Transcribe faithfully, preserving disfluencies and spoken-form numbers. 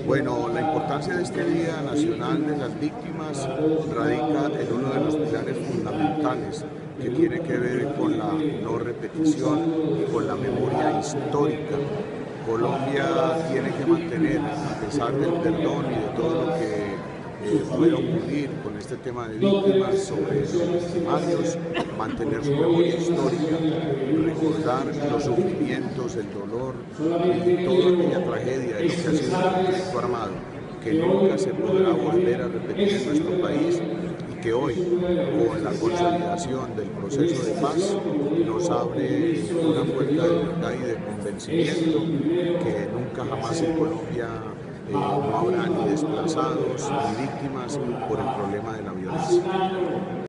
Bueno, la importancia de este Día Nacional de las Víctimas radica en uno de los pilares fundamentales que tiene que ver con la no repetición y con la memoria histórica. Colombia tiene que mantener, a pesar del perdón y de todo lo que eh, pueda ocurrir con este tema de víctimas sobre los victimarios, mantener su memoria histórica, recordar los sufrimientos, el dolor y toda aquella tragedia de lo que ha sido el conflicto armado, que nunca se podrá volver a repetir en nuestro país y que hoy, con la consolidación del proceso de paz, nos abre una puerta de verdad y de convencimiento que nunca jamás en Colombia eh, no habrá ni desplazados ni víctimas por el problema de la violencia.